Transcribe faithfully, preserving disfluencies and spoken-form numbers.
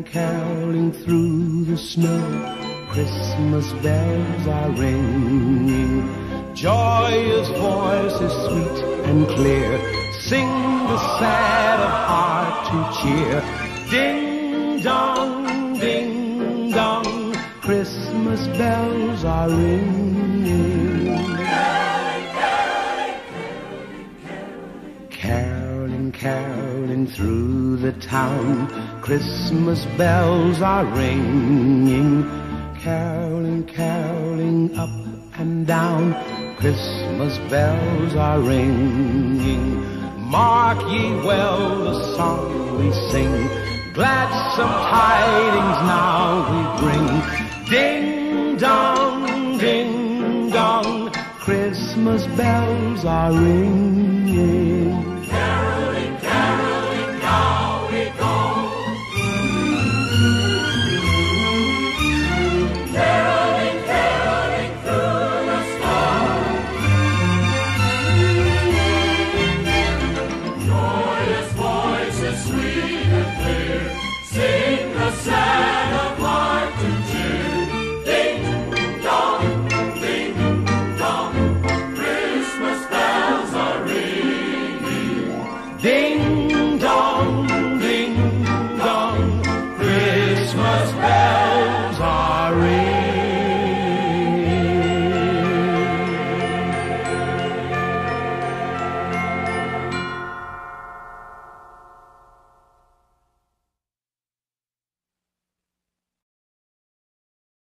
caroling through the snow, Christmas bells are ringing. Joyous voices sweet and clear sing the sad of heart to cheer. Ding dong, ding dong, Christmas bells are ringing. Caroling, caroling through the town, Christmas bells are ringing. Caroling, caroling up and down, Christmas bells are ringing. Mark ye well the song we sing, gladsome tidings now we bring. Ding dong, ding dong, Christmas bells are ringing. Caroling, caroling, now we go.